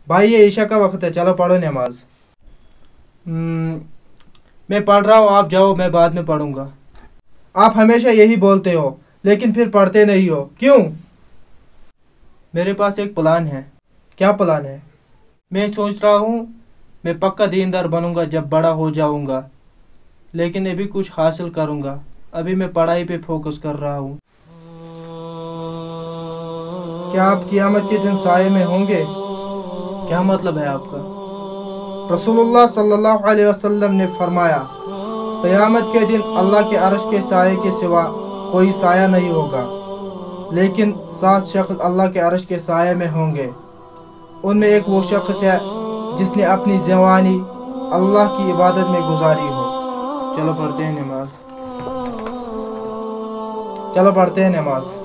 भाई ये ईशा का वक्त है, चलो पढ़ो नमाज। मैं पढ़ रहा हूँ, आप जाओ, मैं बाद में पढ़ूंगा। आप हमेशा यही बोलते हो लेकिन फिर पढ़ते नहीं हो, क्यों? मेरे पास एक प्लान है। क्या प्लान है? मैं सोच रहा हूँ मैं पक्का दीनदार बनूंगा जब बड़ा हो जाऊंगा, लेकिन अभी कुछ हासिल करूंगा। अभी मैं पढ़ाई पे फोकस कर रहा हूँ। क्या आप क़यामत के दिन साये में होंगे? क्या मतलब है आपका? रसूलुल्लाह सल्लल्लाहु अलैहि वसल्लम ने फरमाया, क़यामत के दिन अल्लाह के अर्श के साये के सिवा कोई साया नहीं होगा, लेकिन 7 शख्स अल्लाह के अर्श के साये में होंगे। उनमें एक वो शख्स है जिसने अपनी जवानी अल्लाह की इबादत में गुजारी हो। चलो पढ़ते हैं नमाज।